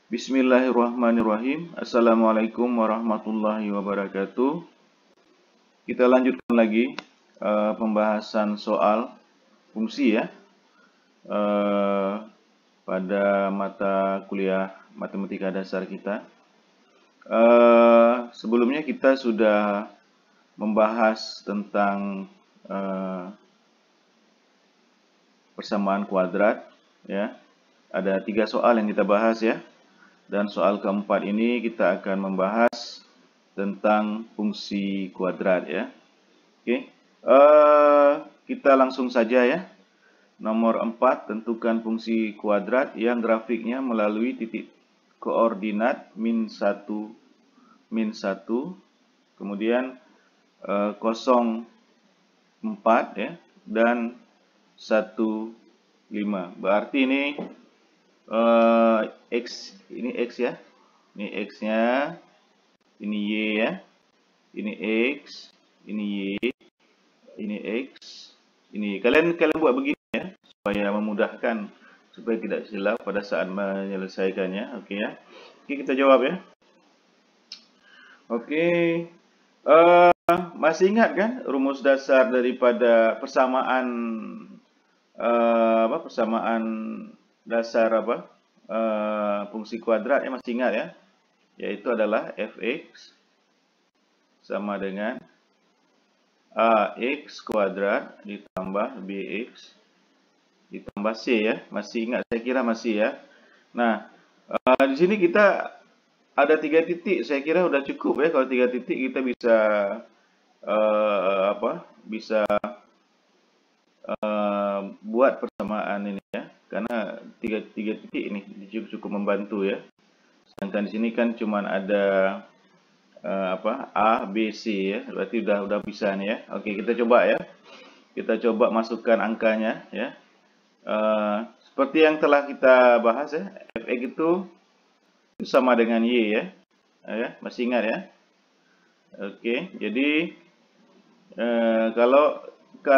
Bismillahirrahmanirrahim. Assalamualaikum warahmatullahi wabarakatuh. Kita lanjutkan lagi pembahasan soal fungsi ya pada mata kuliah matematika dasar kita. Sebelumnya kita sudah membahas tentang persamaan kuadrat ya. Ada 3 soal yang kita bahas ya. Dan soal keempat ini kita akan membahas tentang fungsi kuadrat ya. Oke, kita langsung saja ya. Nomor 4, tentukan fungsi kuadrat yang grafiknya melalui titik koordinat min 1, kemudian 0, 4 ya, dan 1, 5. Berarti ini X, ini X ya, ini X-nya, ini Y ya, ini X, ini Y, ini X, ini kalian buat begini ya, supaya memudahkan, supaya tidak silap pada saat menyelesaikannya. Oke ya, oke kita jawab ya. Oke, masih ingat kan rumus dasar daripada persamaan persamaan dasar fungsi kuadrat ya, masih ingat ya, yaitu adalah fx sama dengan ax kuadrat ditambah bx ditambah c ya, masih ingat, saya kira masih ya. Nah, di sini kita ada 3 titik, saya kira udah cukup ya. Kalau 3 titik kita bisa buat persamaan ini ya, karena 3 titik ini cukup membantu ya. Sedangkan di sini kan cuma ada A, B, C ya, berarti udah bisa nih ya. Oke, kita coba ya. Kita coba masukkan angkanya ya. Seperti yang telah kita bahas ya, fx itu sama dengan y ya. Masih ingat ya? Oke, jadi kalau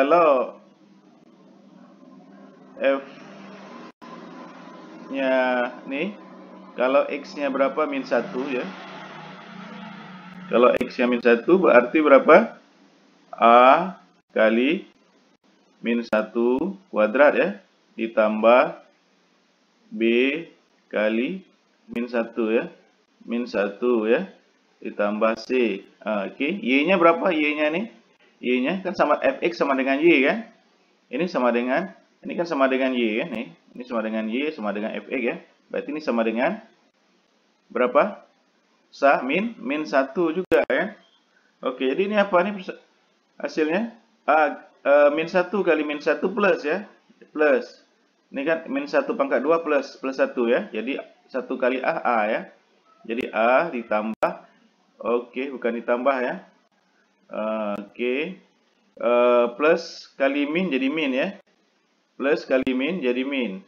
f-nya nih, kalau x-nya berapa? Min 1 ya. Kalau x-nya min 1 berarti berapa? A kali min 1 kuadrat ya, ditambah B kali min 1 ya, min 1 ya, ditambah C. Oke, Y-nya berapa? Y-nya nih, Y-nya kan sama fx sama dengan Y kan. Ini sama dengan, ini kan sama dengan Y ya nih. Ini sama dengan Y sama dengan fx ya. Berarti ini sama dengan berapa? Min 1 juga ya. Oke, jadi ini apa nih hasilnya? Min 1 kali min 1 plus ya. Plus. Ini kan min 1 pangkat 2 plus 1 ya. Jadi 1 kali A ya. Jadi A ditambah, oke, bukan ditambah ya. Oke. Plus kali min jadi min ya. Plus kali min jadi min.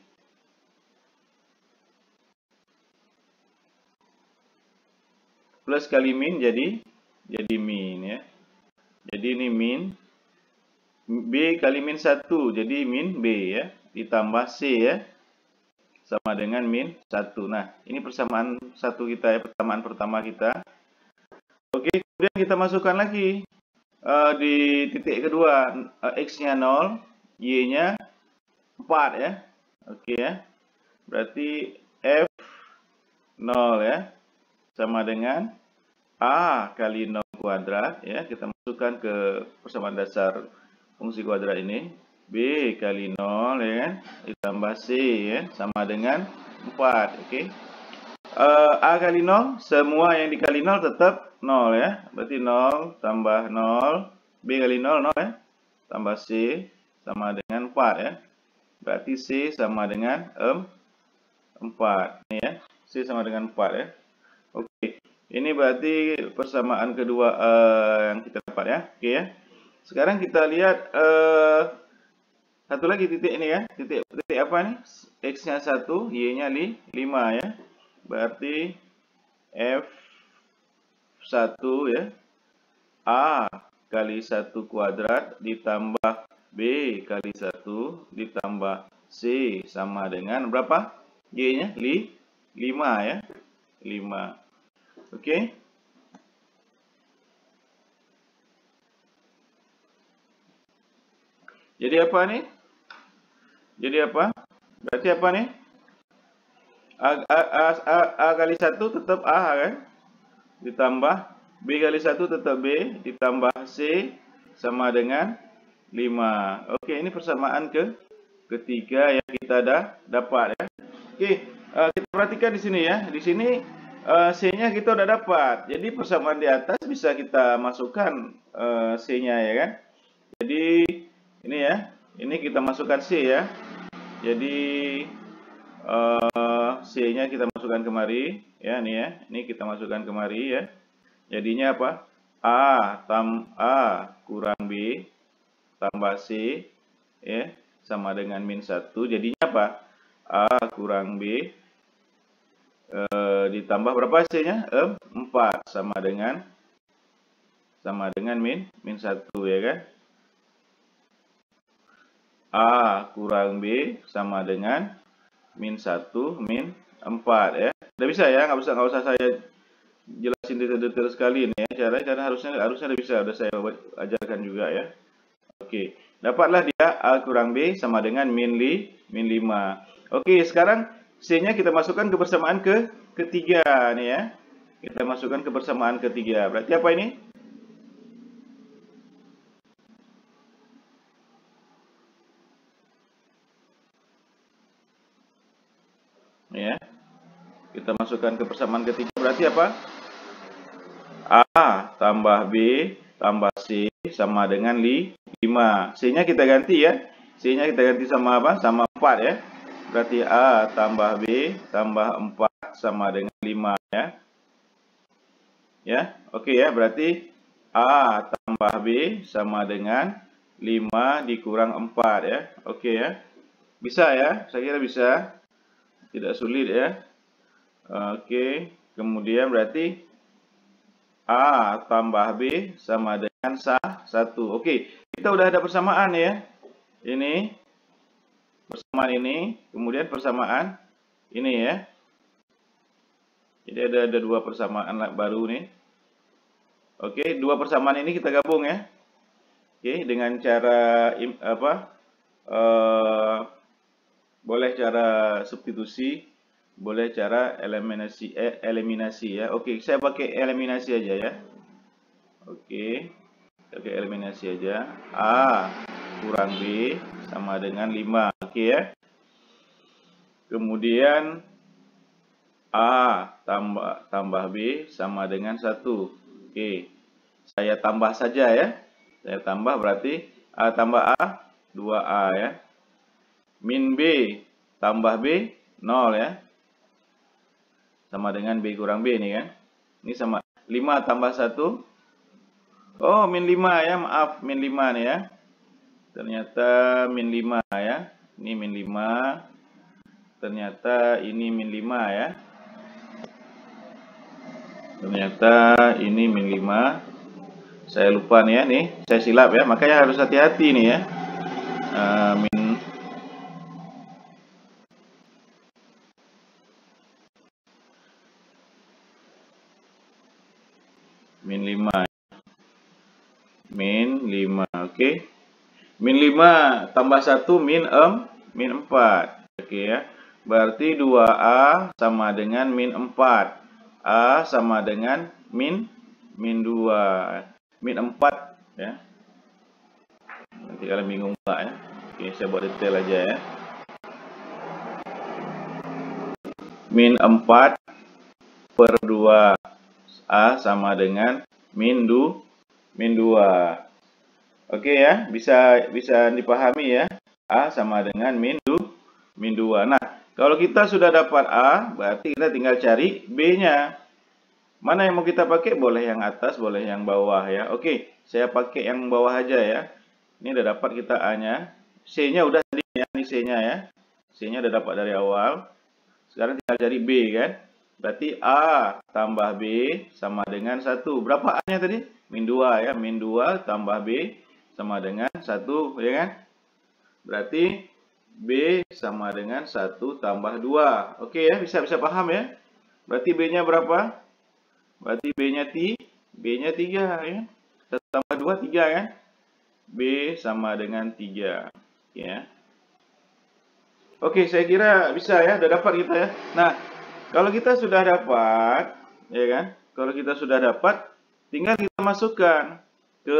Plus kali min jadi min ya. Jadi ini min. B kali min 1 jadi min B ya. Ditambah C ya. Sama dengan min 1. Nah, ini persamaan 1 kita ya, persamaan pertama kita. Oke, kemudian kita masukkan lagi di titik kedua, x-nya 0, y-nya 4 ya. Oke ya. Berarti f 0 ya sama dengan a kali 0 kuadrat ya. Kita masukkan ke persamaan dasar fungsi kuadrat ini. B kali 0 ya kan, ditambah C ya, sama dengan 4. Oke. A kali 0, semua yang dikali 0 tetap 0 ya. Berarti 0 tambah 0, B kali 0, 0 ya. Tambah C sama dengan 4 ya. Berarti C sama dengan 4. Ini ya, C sama dengan 4 ya. Oke. Ini berarti persamaan kedua yang kita dapat ya. Oke ya. Sekarang kita lihat satu lagi titik ini ya. Titik apa nih? X-nya 1, Y-nya 5 ya. Berarti F1 ya. A kali 1 kuadrat ditambah B kali 1 ditambah C sama dengan berapa? Y-nya 5 5 ya. 5. Okey. Jadi apa nih? Jadi apa? Berarti apa nih? A kali 1 tetap A kan? Ditambah B kali 1 tetap B, ditambah C sama dengan 5. Oke, ini persamaan ketiga yang kita dah dapat ya. Oke, kita perhatikan di sini ya. Di sini C-nya kita udah dapat. Jadi persamaan di atas bisa kita masukkan C-nya ya kan. Jadi ini ya, ini kita masukkan C ya. Jadi C-nya kita masukkan kemari ya, nih ya. Ini kita masukkan kemari ya. Jadinya apa? A kurang B tambah C ya sama dengan min 1. Jadinya apa? A kurang B ditambah berapa C-nya? 4 sama dengan min 1 ya kan? A kurang B sama dengan min 1 min 4 ya. Udah bisa ya, nggak usah saya jelasin detail-detail sekali ini ya. Cara harusnya udah bisa, udah saya ajarkan juga ya. Oke, dapatlah dia A kurang B sama dengan min 5. Oke, sekarang C-nya kita masukkan ke persamaan ketiga nih ya. Kita masukkan ke persamaan ketiga. Berarti apa ini? Ya. Kita masukkan ke persamaan ketiga berarti apa? A tambah B tambah C sama dengan 5. C-nya kita ganti ya. C-nya kita ganti sama apa? Sama 4 ya. Berarti A tambah B tambah 4 sama dengan 5 ya. Ya, oke ya. Berarti A tambah B sama dengan 5 dikurang 4 ya. Oke ya. Bisa ya? Saya kira bisa. Tidak sulit ya. Oke, kemudian berarti A tambah B sama dengan 1. Oke, kita udah ada persamaan ya. Ini, persamaan ini, kemudian persamaan ini ya. Jadi ada dua persamaan baru nih. Oke, dua persamaan ini kita gabung ya. Oke, dengan cara boleh cara substitusi, boleh cara eliminasi ya. Oke, saya pakai eliminasi aja ya. Oke, pakai eliminasi aja. A kurang B sama dengan 5. Oke ya. Kemudian A tambah B sama dengan 1. Oke, saya tambah saja ya. Saya tambah berarti A tambah A 2A ya. Min B tambah B 0 ya. Sama dengan B kurang B nih kan. Ini sama 5 tambah 1. Oh, min 5 ya. Maaf, min 5 nih ya. Ternyata min 5 ya. Ini min 5. Ternyata ini min 5 ya. Ternyata ini min 5. Saya lupa nih ya. Nih, saya silap ya. Makanya harus hati-hati nih ya. Min 5. Min 5. Oke. Min 5 tambah 1 min 4. Oke ya. Berarti 2A sama dengan min 4. A sama dengan min 2. Min 4 ya. Nanti kalian bingung enggak ya. Oke, saya buat detail aja ya. Min 4 per 2. A sama dengan min 2. Oke ya, bisa dipahami ya. A sama dengan min 2. Nah, kalau kita sudah dapat A, berarti kita tinggal cari B-nya. Mana yang mau kita pakai? Boleh yang atas, boleh yang bawah ya. Oke, saya pakai yang bawah aja ya. Ini udah dapat kita A-nya. C-nya udah tadi ya, ini C-nya ya. C-nya udah dapat dari awal. Sekarang tinggal cari B kan. Berarti A tambah B sama dengan 1. Berapa A-nya tadi? Min 2 ya. Min 2 tambah B sama dengan 1 ya kan. Berarti B sama dengan 1 tambah 2. Oke ya, bisa paham ya. Berarti B-nya berapa? Berarti B-nya 3 ya. 1 tambah 2, 3 kan? B sama dengan 3. Ya. Oke, saya kira bisa ya, udah dapat kita ya. Nah, kalau kita sudah dapat, ya kan? Kalau kita sudah dapat, tinggal kita masukkan ke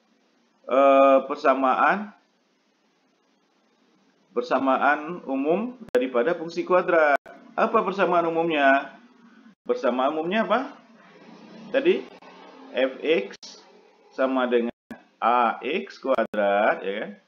persamaan umum daripada fungsi kuadrat. Apa persamaan umumnya? Persamaan umumnya apa? Tadi fx sama dengan ax kuadrat, ya kan?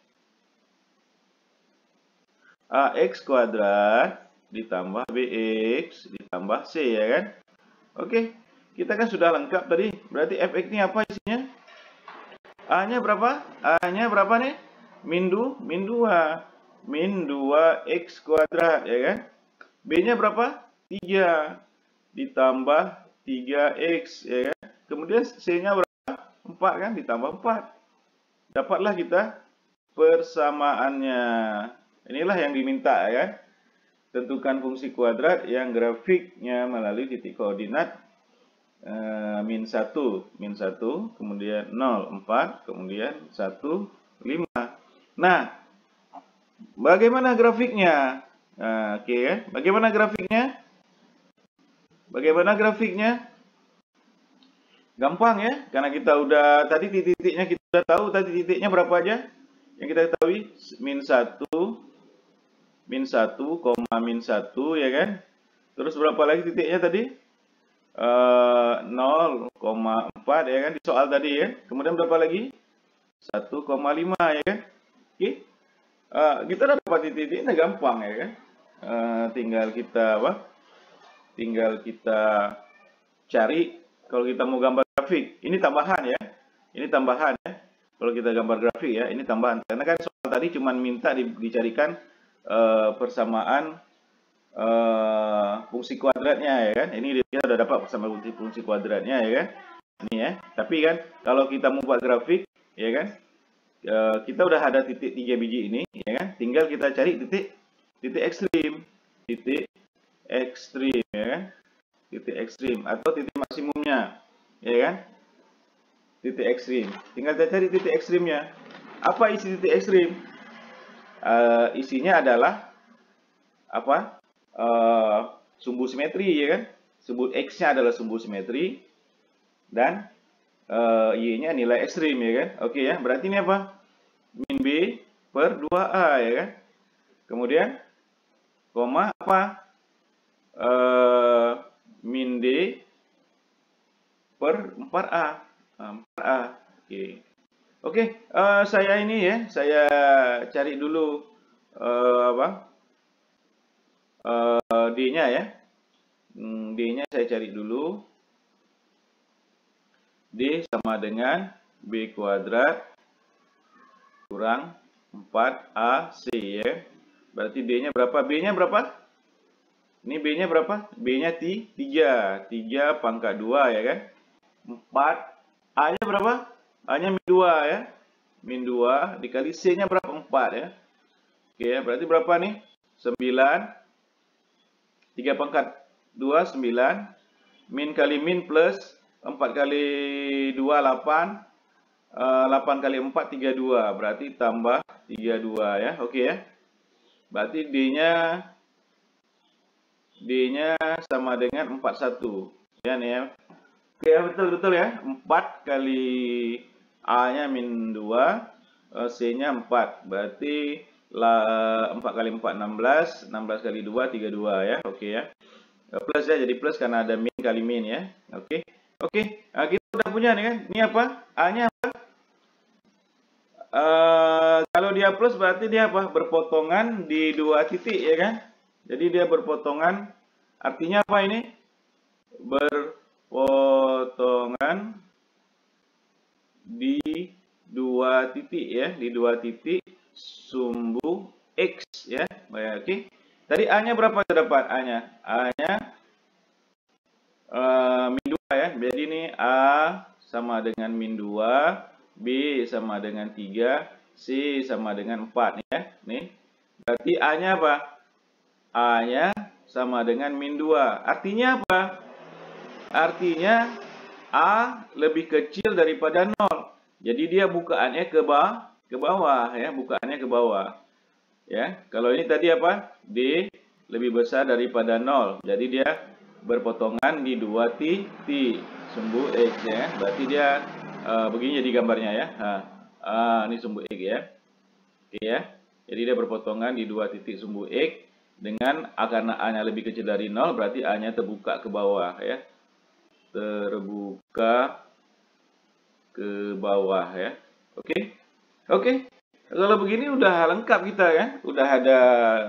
Ax kuadrat ditambah bx ditambah c, ya kan? Oke, kita kan sudah lengkap tadi. Berarti fx ini apa isinya? A-nya berapa? A-nya berapa nih? Min 2. Min 2x kuadrat, ya kan? B-nya berapa? 3 ditambah 3x, ya kan? Kemudian C-nya berapa? 4 kan? Ditambah 4. Dapatlah kita persamaannya. Inilah yang diminta, ya kan? Tentukan fungsi kuadrat yang grafiknya melalui titik koordinat min 1, kemudian 0, 4, kemudian 1, 5. Nah, bagaimana grafiknya? Nah, oke ya. Bagaimana grafiknya? Gampang ya, karena kita udah tadi titik-titiknya kita udah tahu. Tadi titiknya berapa aja? Yang kita ketahui min 1, min 1, ya kan? Terus berapa lagi titiknya tadi? 0,4, ya kan, di soal tadi ya. Kemudian berapa lagi? 1,5, ya kan? Oke. Kita udah dapat titik-titiknya, gampang ya kan? Tinggal kita cari. Kalau kita mau gambar grafik, ini tambahan ya. Kalau kita gambar grafik ya, ini tambahan. Karena kan soal tadi cuma minta dicarikan persamaan fungsi kuadratnya, ya kan? Ini kita udah dapat persamaan fungsi kuadratnya, ya kan? Ini ya. Tapi kan kalau kita mau buat grafik, ya kan? Kita udah ada titik 3 biji ini, ya kan? Tinggal kita cari titik ekstrim, ya kan? Titik ekstrim atau titik maksimumnya, ya kan? Titik ekstrim. Tinggal kita cari titik ekstrimnya. Apa isi titik ekstrim? Isinya adalah apa? Sumbu simetri, ya kan? Sumbu x-nya adalah sumbu simetri dan y-nya nilai ekstrim, ya kan? Oke ya, berarti ini apa? Min b per 2a, ya kan? Kemudian koma apa? Min d per 4a. 4a. Oke, saya ini ya, saya cari dulu d-nya ya. D-nya saya cari dulu. D sama dengan b kuadrat kurang 4ac, ya. Berarti D-nya berapa? B-nya berapa? Ini B-nya berapa? B-nya 3 pangkat 2, ya kan? 4. A-nya berapa? A-nya min 2 ya. Min 2 dikali C-nya berapa? 4 ya. Oke ya, berarti berapa nih? 9. 3 pangkat 2, 9. Min kali min plus 4 kali 2, 8. 8 kali 4, 32. Berarti tambah 32 ya. Oke ya. Berarti D-nya sama dengan 41. Ya nih ya. Oke ya, betul ya. 4 kali A-nya min 2, C-nya 4. Berarti 4 kali 4, 16. 16 kali 2, 32 ya. Oke ya. Plus ya, jadi plus karena ada min kali min ya. Oke. Kita udah punya nih kan. Ini apa? A-nya apa? Kalau dia plus berarti dia apa? Berpotongan di 2 titik, ya kan? Jadi dia berpotongan. Artinya apa ini? Berpotongan di 2 titik ya, di 2 titik sumbu X ya. Baik, oke. Tadi A-nya berapa terdapat? A-nya min 2 ya. Jadi ini A sama dengan min 2, B sama dengan 3, C sama dengan 4 ya. Nih. Berarti A-nya apa? A-nya sama dengan min 2. Artinya apa? Artinya A lebih kecil daripada 0. Jadi dia bukaannya ke bawah ya, bukaannya ke bawah. Ya, kalau ini tadi apa? D lebih besar daripada 0. Jadi dia berpotongan di 2 titik sumbu X ya. Berarti dia begini jadi gambarnya ya. Ini sumbu X ya. Oke ya. Jadi dia berpotongan di 2 titik sumbu X dengan karena A-nya lebih kecil dari 0, berarti A-nya terbuka ke bawah ya. Terbuka ke bawah ya. Oke. Oke. Kalau begini udah lengkap kita ya. Udah ada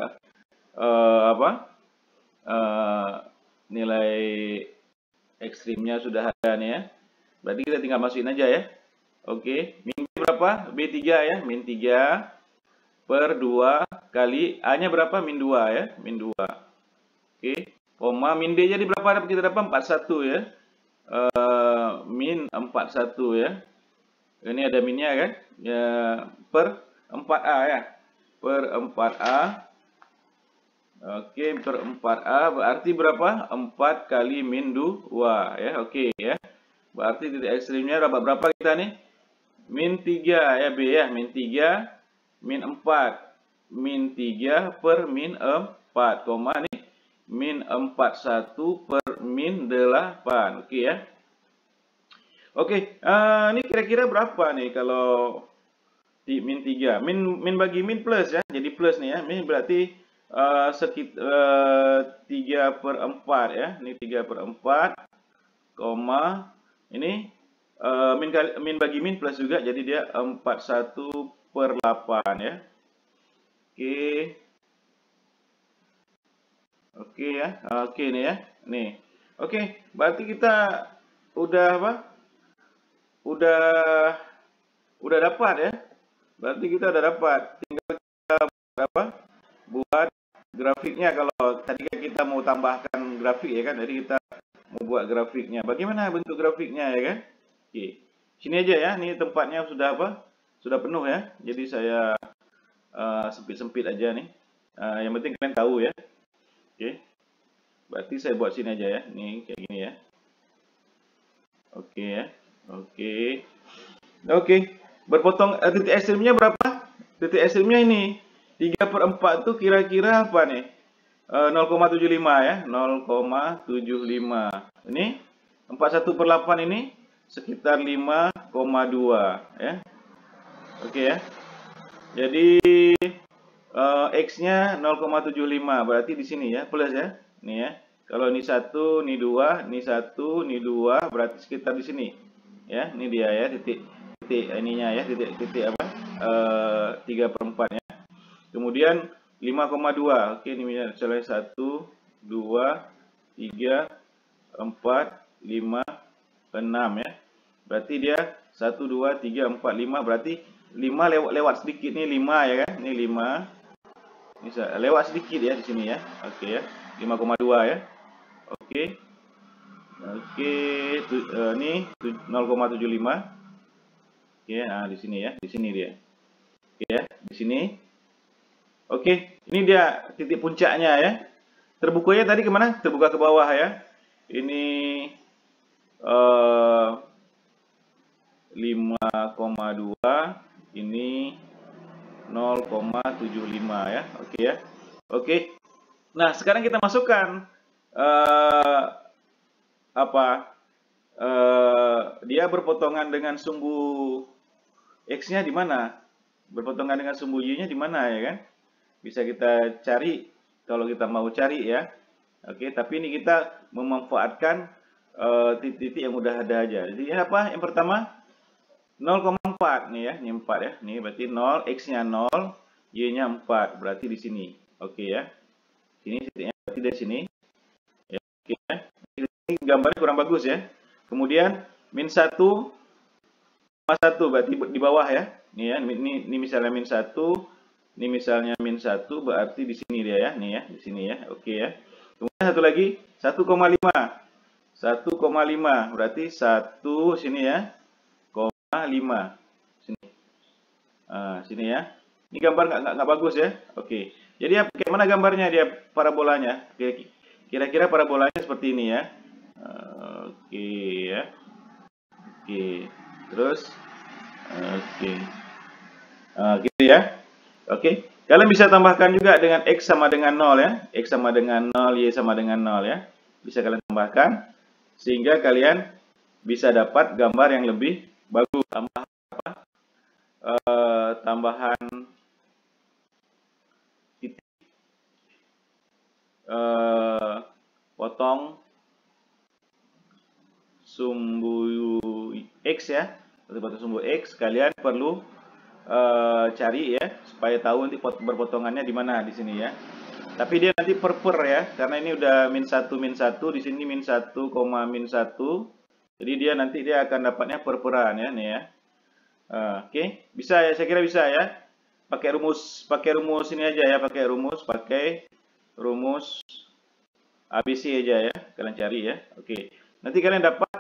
nilai ekstrimnya sudah ada nih ya. Berarti kita tinggal masukin aja ya. Oke. Min B berapa? B3 ya. Min 3 per 2 kali A-nya berapa? Min 2 ya. Min 2. Oke. Koma min D jadi berapa? Kita dapat 41 ya. Min 41 ya. Ini ada minnya kan? Ya, per 4A ya. Per 4A. Oke, per 4A berarti berapa? 4 kali min 2 ya. Oke ya. Berarti titik ekstrimnya dapat berapa kita nih? Min 3 ya B ya. Min 3, min 4. Min 3 per min 4, koma nih. Min 41 per min 8. Oke ya. Oke, ini kira-kira berapa nih kalau di min 3? Min bagi min plus ya. Jadi plus nih ya. Min berarti sekitar 3 per 4 ya. Ini 3 per 4, koma. Ini min bagi min plus juga. Jadi dia 41 per 8 ya. Oke. Oke ya. Oke nih ya. Nih. Oke, berarti kita udah apa? Udah dapat ya. Berarti kita udah dapat. Tinggal kita buat grafiknya. Kalau tadi kan kita mau tambahkan grafik ya kan. Jadi kita mau buat grafiknya. Bagaimana bentuk grafiknya ya kan? Oke. Sini aja ya. Ini tempatnya sudah apa? Sudah penuh ya. Jadi saya sempit-sempit aja nih. Yang penting kalian tahu ya. Oke. Berarti saya buat sini aja ya. Nih kayak gini ya. Oke ya. Oke. Oke. Berpotong titik ekstrimnya berapa? Titik ekstrimnya ini 3 per 4 itu kira-kira apa nih? 0,75 ya. 0,75. Ini 41 per 8 ini sekitar 5,2 ya. Oke ya. Jadi X-nya 0,75 berarti di sini ya, plus ya. Nih ya. Kalau ini 1, ini 2, ini 1, ini 2 berarti sekitar di sini. Ya, ini dia ya titik ininya ya, titik apa? 3 per 4 ya. Kemudian 5,2. Oke, ini misalnya 1, 2, 3, 4, 5, 6 ya. Berarti dia 1, 2, 3, 4, 5 berarti 5 lewat sedikit nih 5 ya kan? Ini 5. Bisa lewat sedikit ya di sini ya. Oke ya. 5,2 ya. Oke. Oke, ini 0,75. Oke, nah di sini ya, di sini dia. Oke ya, di sini. Oke, ini dia titik puncaknya ya. Terbukanya tadi kemana? Terbuka ke bawah ya. Ini 5,2, ini 0,75 ya. Oke ya. Oke. Nah, sekarang kita masukkan dia berpotongan dengan sumbu X-nya di mana? Berpotongan dengan sumbu Y-nya di mana ya kan? Bisa kita cari kalau kita mau cari ya. Oke, tapi ini kita memanfaatkan titik-titik yang udah ada aja. Jadi apa? Yang pertama 0,4 nih ya, ini 4 ya. Nih berarti 0, X-nya 0, Y-nya 4. Berarti di sini. Oke ya. Sini titiknya berarti dari sini. Ya, oke ya. Ini gambarnya kurang bagus ya. Kemudian min 1, 1 berarti di bawah ya. Nih ya, ini misalnya min 1, ini misalnya min 1 berarti di sini dia ya. Nih ya, di sini ya. Oke ya. Kemudian satu lagi 1,5. 1,5 berarti 1 sini ya. 5 sini. Sini ya. Ini gambar nggak bagus ya. Oke. Jadi kayak mana gambarnya dia parabolanya? Kira-kira parabolanya seperti ini ya. Oke ya. Oke. Terus oke. Gitu ya. Oke. Kalian bisa tambahkan juga dengan X sama dengan 0 ya. X sama dengan 0, Y sama dengan 0 ya. Bisa kalian tambahkan sehingga kalian bisa dapat gambar yang lebih bagus. Tambahan titik potong sumbu X ya. Potong sumbu X kalian perlu cari ya supaya tahu nanti berpotongannya di mana di sini ya. Tapi dia nanti per ya, karena ini udah min 1 di sini min 1, min 1. Jadi dia nanti dia akan dapatnya per-peran ya nih ya. Oke, bisa ya, saya kira bisa ya. Pakai rumus ini aja ya, pakai rumus ABC aja ya. Kalian cari ya. Oke. Nanti kalian dapat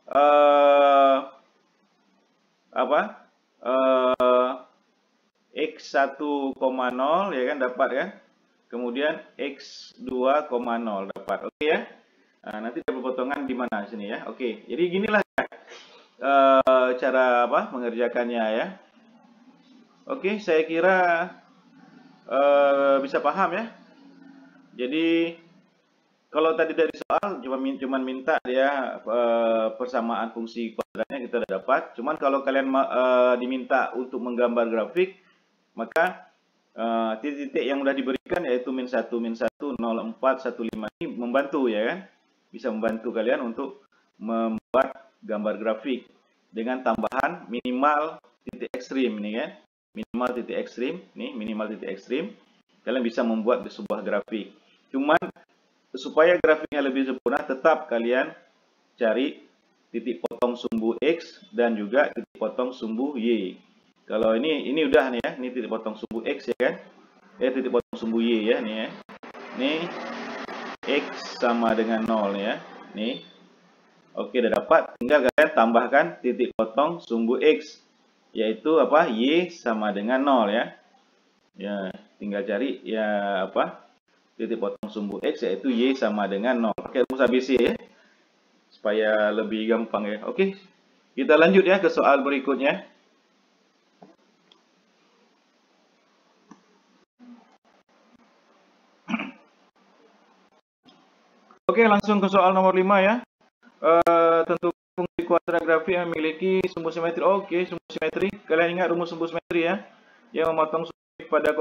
X 1,0 ya kan dapat ya. Kemudian X 2,0 dapat. Oke ya. Nah, nanti ada potongan di mana sini ya. Oke. Jadi ginilah ya, cara mengerjakannya ya. Oke, saya kira bisa paham ya. Jadi kalau tadi dari soal cuma minta dia persamaan fungsi kuadratnya kita sudah dapat. Cuman kalau kalian diminta untuk menggambar grafik, maka titik-titik yang sudah diberikan yaitu min 1, 0, 4, 1, 5 ini membantu ya kan. Bisa membantu kalian untuk membuat gambar grafik dengan tambahan minimal titik ekstrim ini kan. Minimal titik ekstrim, nih minimal titik ekstrim. Kalian bisa membuat sebuah grafik. Cuman supaya grafiknya lebih sempurna, tetap kalian cari titik potong sumbu X dan juga titik potong sumbu Y. Kalau ini udah nih ya, ini titik potong sumbu X ya kan. Titik potong sumbu Y ya, nih ya. Ini X sama dengan 0 ya. Nih. Oke, udah dapat. Tinggal kalian tambahkan titik potong sumbu X. Yaitu apa? Y sama dengan 0 ya. Ya, tinggal cari ya titik potong sumbu X yaitu Y sama dengan 0. Pakai rumus ABC ya. Supaya lebih gampang ya. Oke. Kita lanjut ya ke soal berikutnya. Oke, langsung ke soal nomor 5 ya. Tentu fungsi kuadrat grafik yang memiliki sumbu simetri. Oke, sumbu simetri. Kalian ingat rumus sumbu simetri ya? Yang memotong sumbu X pada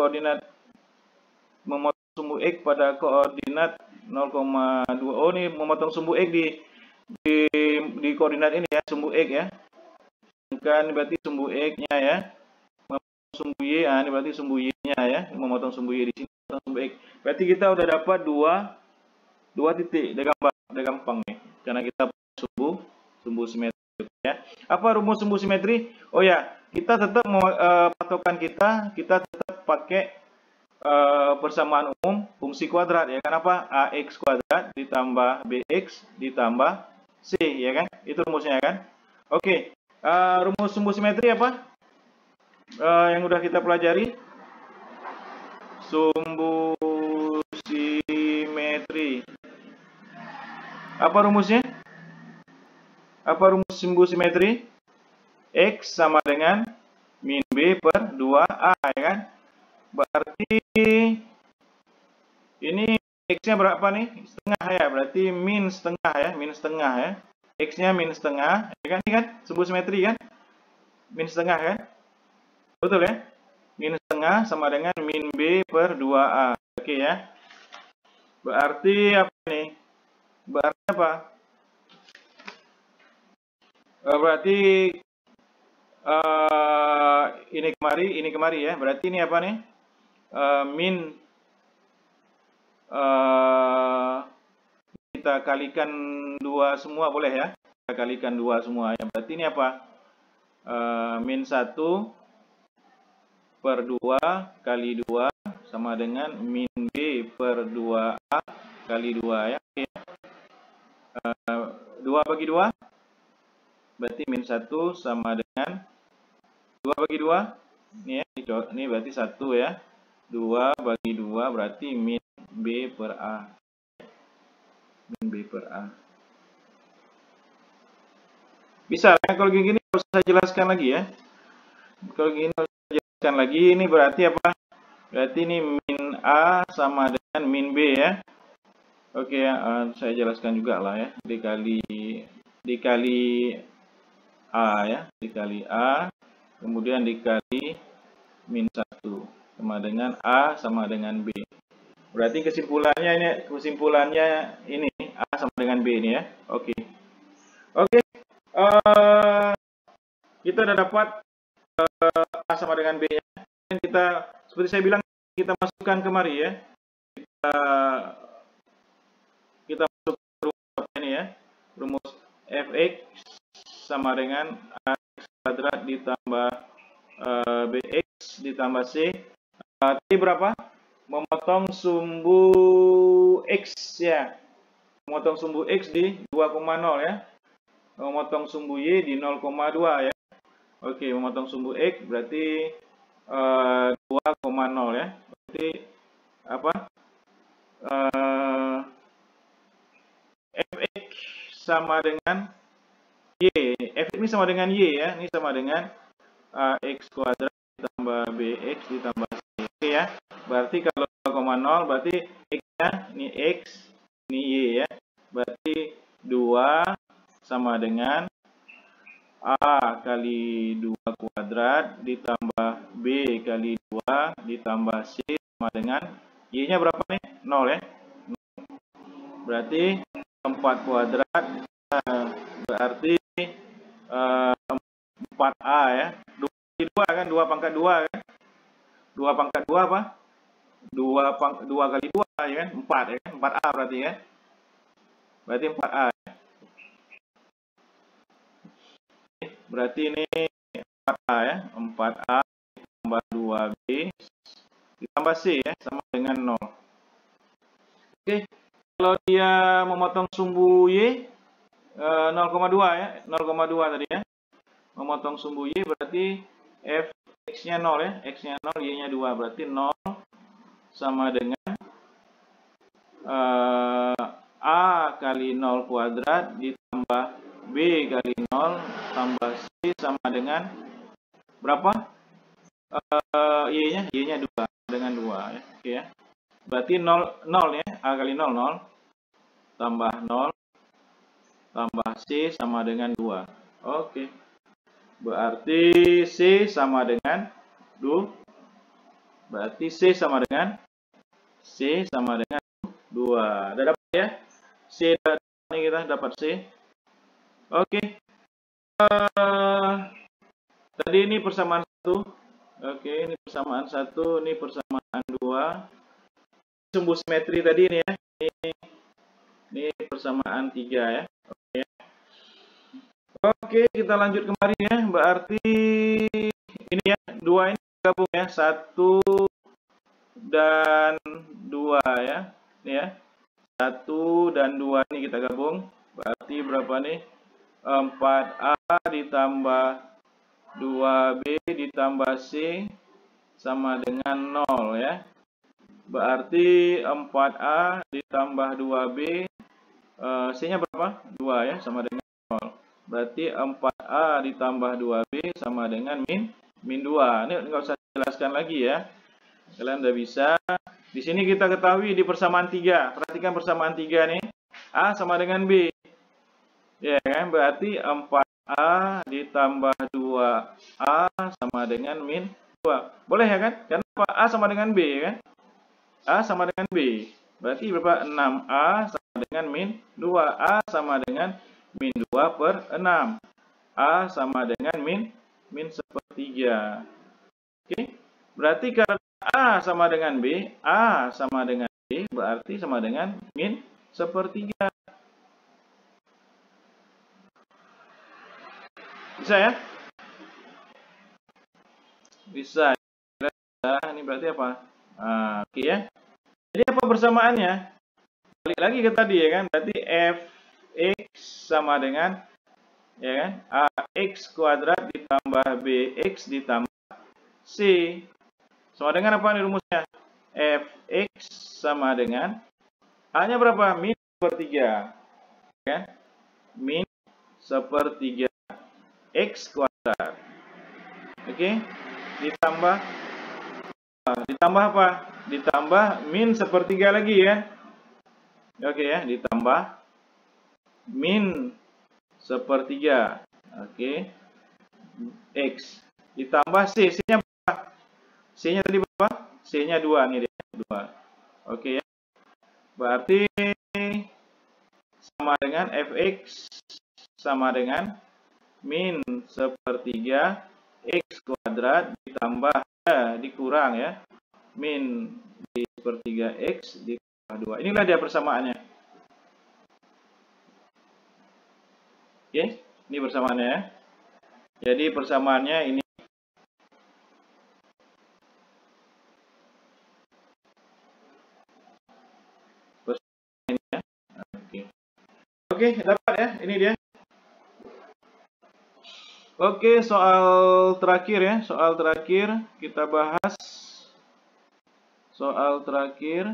koordinat 0,2. Oh, ini memotong sumbu X di koordinat ini ya, sumbu X ya. Kan berarti sumbu X-nya ya. Memotong sumbu Y, ini berarti sumbu Y-nya ya. Memotong sumbu Y di sini, memotong sumbu X. Berarti kita udah dapat dua titik, udah gampang nih, karena kita sumbu simetri ya. Apa rumus sumbu simetri? Oh ya, kita tetap patokan kita tetap pakai persamaan umum fungsi kuadrat ya kan, apa? AX kuadrat ditambah BX ditambah C ya kan, itu rumusnya kan. Oke, rumus sumbu simetri apa? Yang udah kita pelajari, sumbu simetri. Apa rumusnya? Apa rumus sumbu simetri? X sama dengan min B per 2A ya kan? Berarti ini X-nya berapa nih? Setengah ya, berarti min setengah ya, X-nya min setengah, ya kan? Ini kan sumbu simetri kan? Min setengah kan? Betul ya? Min setengah sama dengan min B per 2A. Oke ya. Berarti apa nih? Berarti apa? Berarti ini kemari ya. Berarti ini apa nih? Kita kalikan 2 semua boleh ya. Kita kalikan 2 semua. Yang berarti ini apa? Min 1 per 2 kali 2 sama dengan min B per 2A kali 2 ya. 2 bagi 2 berarti min 1 sama dengan 2 bagi 2. Ini ya, ini berarti 1 ya. 2 bagi 2 berarti min B per A. Min B per A. Bisa ya, kalau gini harus saya jelaskan lagi ya. Kalau gini harus saya jelaskan lagi, ini berarti apa? Berarti ini min A sama dengan min B ya. Oke ya, saya jelaskan juga lah ya. Dikali A ya, dikali A, kemudian dikali min 1 sama dengan A sama dengan B. Berarti kesimpulannya ini A sama dengan B ini ya. Oke. Oke. Kita udah dapat A sama dengan B ya. Dan kita seperti saya bilang kita masukkan kemari ya. Kita masuk rumus ini ya. Rumus fx sama dengan ax kuadrat ditambah bx ditambah c. Tadi berapa? Memotong sumbu x ya. Memotong sumbu x di 2,0 ya. Memotong sumbu y di 0,2 ya. Oke, memotong sumbu x berarti 2,0 ya. Berarti apa? Fx sama dengan y. Fx ini sama dengan y ya. Ini sama dengan x kuadrat ditambah bx ditambah c. Oke ya. Berarti kalau 2,0 berarti x-nya ini x, ini y ya. Berarti 2 sama dengan A kali 2 kuadrat ditambah B kali 2 ditambah C sama dengan Y-nya berapa nih? 0 ya. Berarti 4 kuadrat berarti 4A ya. 2 kan, 2 pangkat 2 kan. 2 pangkat 2 apa? 2 kali 2 ya kan? 4 ya kan? 4A berarti ya. Berarti 4A ya. Berarti ini 4A ya. 4A ditambah 2B ditambah C ya. Sama dengan 0. Oke. Kalau dia memotong sumbu Y 0,2 ya. 0,2 tadi ya. Memotong sumbu Y berarti X-nya 0 ya. X-nya 0, Y-nya 2. Berarti 0 sama dengan A kali 0 kuadrat ditambah B kali 0 tambah C sama dengan berapa? Y-nya 2 dengan 2 ya. Oke ya. Berarti 0 ya. A kali 0 0 tambah 0 tambah C sama dengan 2. Oke. Berarti C sama dengan 2. Berarti C sama dengan 2. Udah dapat ya? C ini kita dapat C. Oke. Tadi ini persamaan 1. Oke, ini persamaan 1, ini persamaan 2. Sumbu simetri tadi ini ya. Ini persamaan 3 ya. Oke. Oke, kita lanjut kemari ya. Berarti ini ya, 2 ini gabung ya. 1 dan 2 ya. Ini ya. 1 dan 2 ini kita gabung. Berarti berapa nih? 4A ditambah 2B ditambah C sama dengan 0 ya. Berarti 4A ditambah 2B, C-nya berapa? 2 ya, sama dengan 0. Berarti 4A ditambah 2B sama dengan min 2. Ini nggak usah jelaskan lagi ya. Kalian udah bisa. Di sini kita ketahui di persamaan 3. Perhatikan persamaan 3 nih. A sama dengan B. Ya kan? Berarti 4A ditambah 2A sama dengan min 2. Boleh ya kan? Kenapa? A sama dengan B kan? A sama dengan B. Berarti berapa? 6A sama dengan min 2. A sama dengan min 2 per 6. A sama dengan min sepertiga. Oke. Berarti karena A sama dengan B, A sama dengan B, berarti sama dengan min sepertiga. Bisa ya? Bisa. Ini berarti apa? Oke ya. Jadi apa persamaannya? Balik lagi ke tadi ya kan. Berarti fx sama dengan ya kan ax kuadrat ditambah bx ditambah c sama dengan apa nih rumusnya? fx sama dengan A-nya berapa? Min sepertiga. Kan? Min sepertiga x kuadrat. Oke? Ditambah apa? Ditambah min sepertiga lagi ya. Oke ya, ditambah min sepertiga. Oke. X ditambah C. C-nya berapa? C-nya tadi berapa? C-nya 2 nih dia, 2. Oke ya. Berarti sama dengan fx sama dengan min sepertiga x kuadrat ditambah dikurang ya. Min di sepertiga x ditambah 2. Inilah dia persamaannya. Oke, ini persamaannya ya. Jadi persamaannya ini. Persamaannya ya. Oke, dapat ya. Ini dia. Oke, soal terakhir ya. Soal terakhir kita bahas. Soal terakhir.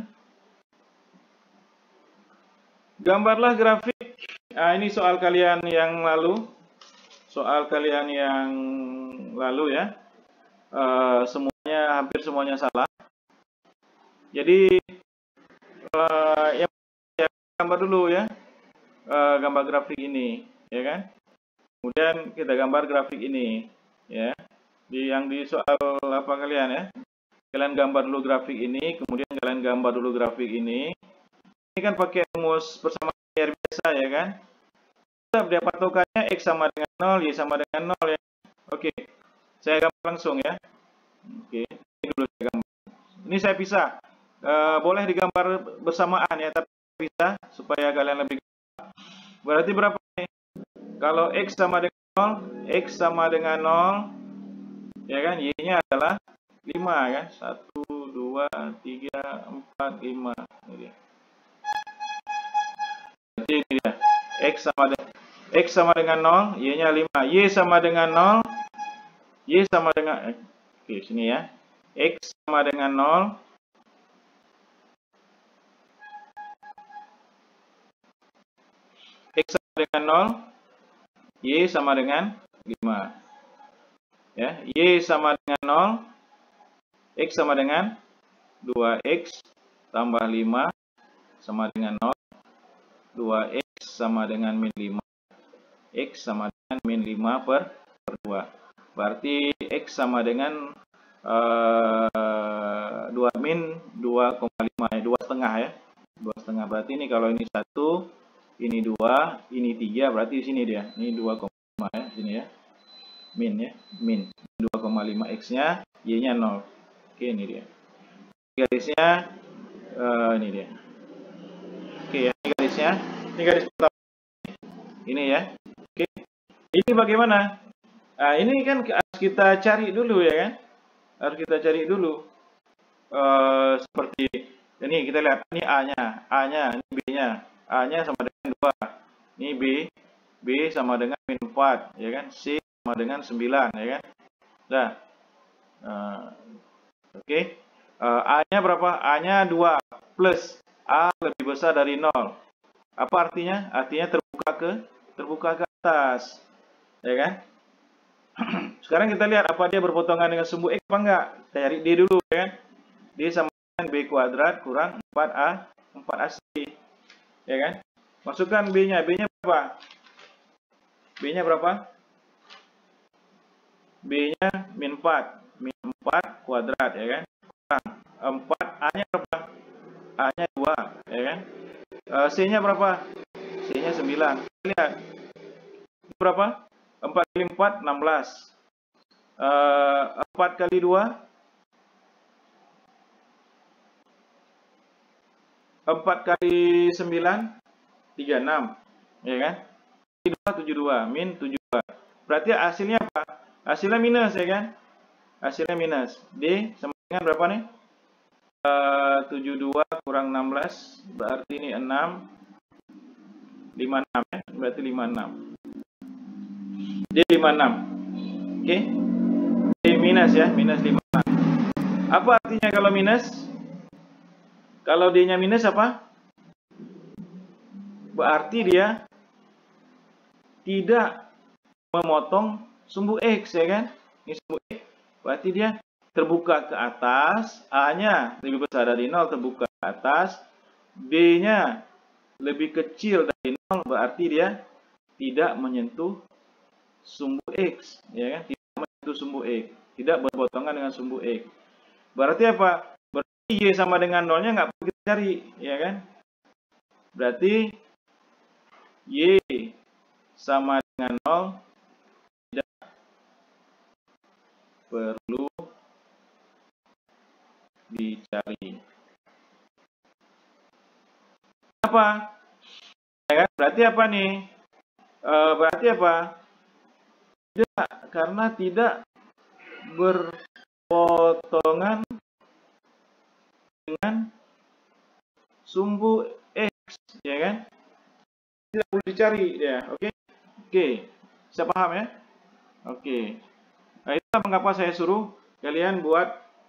Gambarlah grafik. Nah, ini soal kalian yang lalu. Soal kalian yang lalu ya. Hampir semuanya salah. Jadi yang gambar dulu ya. Gambar grafik ini, ya kan? Kemudian kita gambar grafik ini, ya. Yang di soal apa kalian ya? Kalian gambar dulu grafik ini, kemudian kalian gambar dulu grafik ini. Ini kan pakai rumus persamaan linear biasa ya kan? Tetap dia patokannya x sama dengan 0, y sama dengan 0 ya. Oke. Saya gambar langsung ya. Oke, ini dulu saya gambar. Ini saya pisah. Boleh digambar bersamaan ya, tapi pisah supaya kalian lebih gampang. Berarti berapa nih? Kalau x sama dengan 0, x sama dengan 0, ya kan? Y-nya adalah 5 kan? 1, 2, 3, 4, 5. Ini dia. Jadi ini dia. X sama dengan 0, Y-nya 5. Y sama dengan 0, Y sama dengan oke, sini ya. X sama dengan 0. X sama dengan 0, Y sama dengan 5. Ya, Y sama dengan 0, X sama dengan 2X tambah 5 sama dengan 0. 2X sama dengan min 5. X sama dengan min 5 per 2. Berarti X sama dengan 2 min 2,5 ya, 2,5 ya. 2,5 berarti ini kalau ini 1, ini 2, ini 3, berarti di sini dia. Ini 2,5 ya, sini ya. Min ya, min 2,5 X-nya, Y-nya 0. Oke, ini dia. Garisnya ini dia. Oke ya, ini garisnya. Ini garis pertama. Ini ya. Oke. Ini bagaimana? Nah, ini kan harus kita cari dulu ya kan? Harus kita cari dulu. Seperti ini kita lihat ini A-nya, ini B-nya. A-nya sama dengan 2. Ini B sama dengan min 4, ya kan? C sama dengan 9, ya kan? Nah. Oke. A-nya berapa? A-nya 2 plus A lebih besar dari 0. Apa artinya? Artinya terbuka ke atas. Ya kan? Sekarang kita lihat apa dia berpotongan dengan sumbu X apa enggak. Kita cari D dulu ya kan. D sama dengan B kuadrat kurang 4AC. Ya kan? Masukkan B-nya. B-nya berapa? B-nya berapa? B-nya min 4. Min 4 kuadrat ya kan? Kurang 4. A-nya berapa? A-nya 2 ya kan? C-nya berapa? C-nya 9. Lihat. Berapa? 4 kali 4, 16. 4 kali 2, 4 kali 9, 36. Ya kan? 72, min 72. Berarti hasilnya apa? Hasilnya minus ya kan? Hasilnya minus. D sama dengan berapa nih? 72 kurang 16. Berarti ini 6. 56 ya. Berarti 56. D 56. Oke. D minus ya, minus 56. Apa artinya kalau minus? Kalau D-nya minus apa? Berarti dia tidak memotong sumbu X, ya kan? Ini sumbu X. Berarti dia terbuka ke atas, A-nya lebih besar dari 0, terbuka ke atas, D-nya lebih kecil dari 0, berarti dia tidak menyentuh sumbu X, ya kan? Tidak menyentuh sumbu X, tidak berpotongan dengan sumbu X. Berarti apa? Berarti Y sama dengan 0-nya nggak perlu kita cari, ya kan? Berarti Y sama dengan 0 tidak perlu dicari. Apa? Ya kan? Berarti apa nih? Berarti apa? Tidak, karena tidak berpotongan dengan sumbu X, ya kan? Tidak perlu dicari ya, oke? Oke, bisa paham ya? Oke. Nah, itulah mengapa saya suruh kalian buat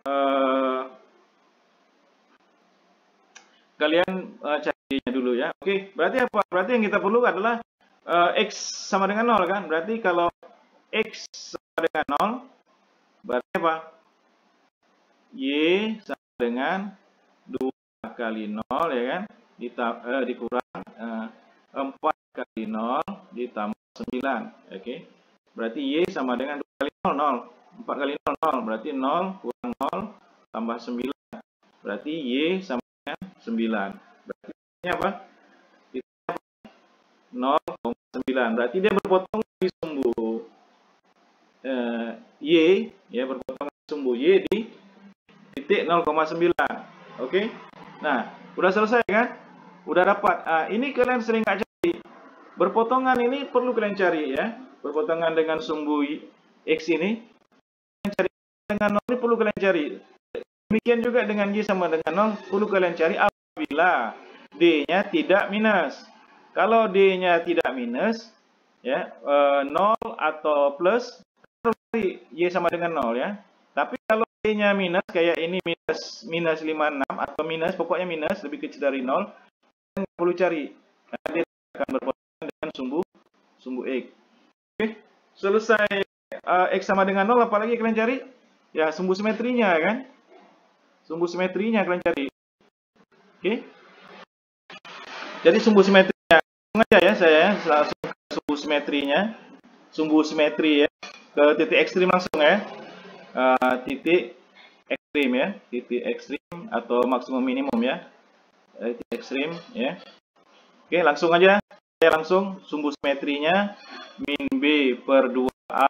carinya dulu ya. Oke, berarti apa? Berarti yang kita perlu adalah X sama dengan 0 kan? Berarti kalau X sama dengan 0, berarti apa? Y sama dengan 2 kali 0, ya kan? Dikurang 4 kali 0 ditambah 9. Oke. Berarti Y sama dengan 2 kali 0, 0. 4 kali 0, 0. Berarti 0 kurang 0 tambah 9. Berarti Y sama dengan 9. Berarti ini apa? 0,9. Berarti dia berpotong di sumbu Y, ya, berpotong di sumbu Y di titik 0,9. Oke. Nah, udah selesai kan? Udah dapat. Ini kalian sering nggak cari. Berpotongan ini perlu kalian cari ya. Berpotongan dengan sumbu X ini. Kalian cari dengan 0 ini perlu kalian cari. Demikian juga dengan Y sama dengan 0 perlu kalian cari apabila D-nya tidak minus. Kalau D-nya tidak minus, ya, 0 atau plus, harus cari Y sama dengan 0 ya. Tapi kalau D-nya minus, kayak ini minus 56 atau minus, pokoknya minus, lebih kecil dari 0, kalian nggak perlu cari. Karena dia akan berpotongan dengan sumbu X. Oke, selesai X sama dengan 0, apalagi kalian cari? Ya, sumbu simetrinya kan? Sumbu simetrinya kalian cari. Oke. Jadi sumbu simetrinya, langsung aja ya saya langsung ke sumbu simetrinya. Sumbu simetri ya, ke titik ekstrim langsung ya. Titik ekstrim ya, titik ekstrim atau maksimum minimum ya. Titik ekstrim ya. Oke, langsung aja. Saya langsung sumbu simetrinya min B per 2A,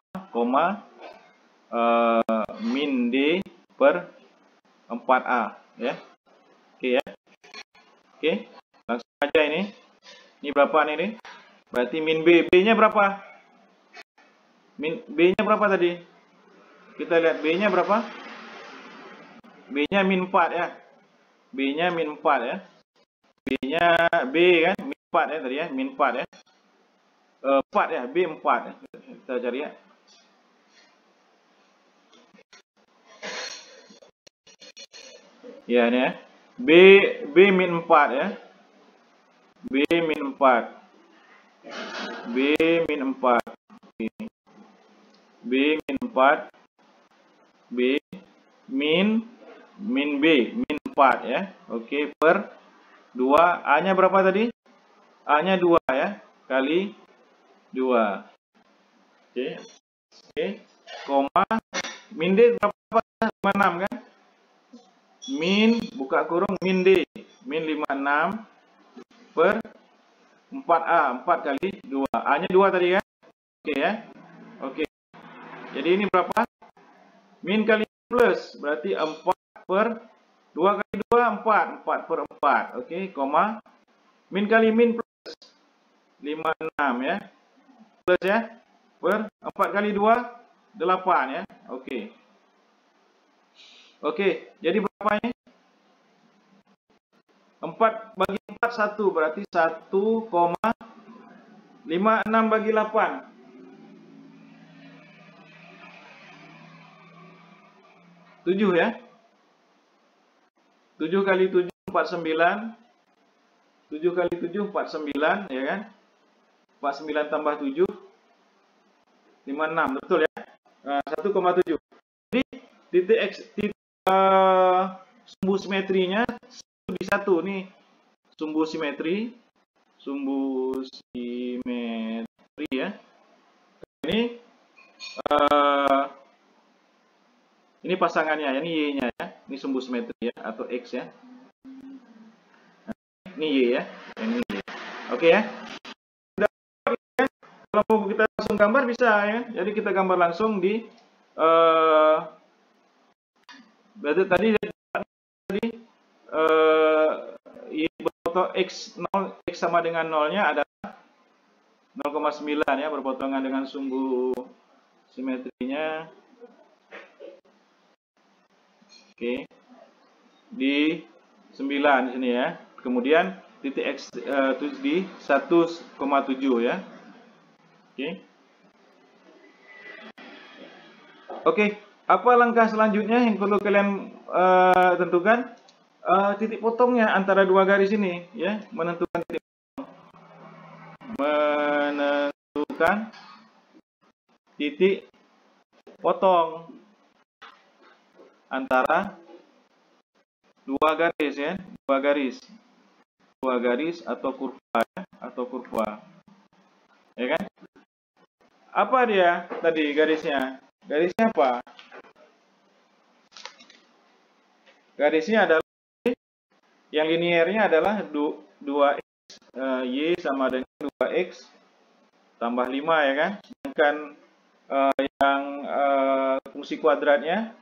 min D per 4A ya. Oke ya. Oke, langsung aja ini. Ini berapa nih? Berarti min B. B-nya berapa? B-nya berapa tadi? Kita lihat B-nya berapa? B-nya min 4 ya. B-nya min 4 ya. B-nya B kan min 4 ya tadi ya, min 4 ya. 4 ya, B 4 ya. Kita cari ya. Ya ini ya. B min 4 ya. B min 4. B min 4. B min 4. B min B min 4 ya. Oke, per 2. A-nya berapa tadi? A-nya 2 ya. Kali 2. Oke. Oke. Koma. Min D berapa? 56 kan? Min, buka kurung, min D. Min 56 per 4A. 4 kali 2. A-nya 2 tadi kan? Oke ya. Oke. Jadi ini berapa? Min kali plus. Berarti 4 per 2 kali 2, 4. 4 per 4. Oke, koma. Min kali min plus 56 ya. Plus ya. Per 4 kali 2, 8 ya. Oke. Oke, jadi berapa ini? 4 bagi 4, 1. Berarti 1,56 bagi 8. 7 ya. 7 kali 7. 49. 7 kali 7, 49, ya kan? 49 tambah 7, 56, betul ya? 1,7. Jadi, titik X, sumbu simetrinya di 1 nih. Sumbu simetri ya. Ini pasangannya, ini Y-nya ya. Ini sumbu simetri ya, atau X ya. Ini Y ya, ini Y. Oke ya. Kalau kita langsung gambar bisa ya. Jadi kita gambar langsung di berarti tadi Y berfoto X 0, X sama dengan 0-nya adalah 0,9 ya, berpotongan dengan sumbu simetrinya. Oke. Di 9 di sini ya. Kemudian titik X di 1,7 ya. Oke, apa langkah selanjutnya yang perlu kalian tentukan? Titik potongnya antara dua garis ini, ya, menentukan titik potong antara dua garis ya, dua garis atau kurva ya, ya kan? Apa dia tadi garisnya? Garisnya apa? Garisnya adalah yang liniernya adalah 2x y sama dengan 2x tambah 5 ya kan? Sedangkan yang fungsi kuadratnya